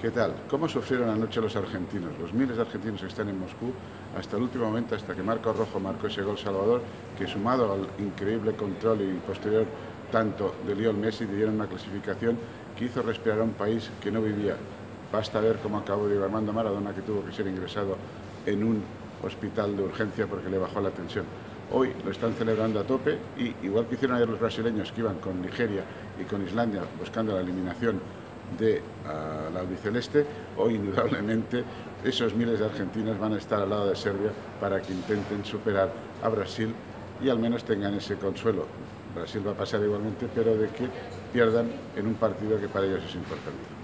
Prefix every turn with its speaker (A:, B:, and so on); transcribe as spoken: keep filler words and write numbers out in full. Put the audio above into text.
A: ¿Qué tal? ¿Cómo sufrieron anoche los argentinos? Los miles de argentinos que están en Moscú hasta el último momento, hasta que Marco Rojo marcó ese gol salvador, que sumado al increíble control y posterior tanto de Lionel Messi, dieron una clasificación que hizo respirar a un país que no vivía. Basta ver cómo acabó Diego Armando Maradona, que tuvo que ser ingresado en un hospital de urgencia porque le bajó la tensión. Hoy lo están celebrando a tope y, igual que hicieron ayer los brasileños que iban con Nigeria y con Islandia buscando la eliminación de uh, la albiceleste, hoy indudablemente esos miles de argentinos van a estar al lado de Serbia para que intenten superar a Brasil y al menos tengan ese consuelo. Brasil va a pasar igualmente, pero de que pierdan en un partido que para ellos es importante.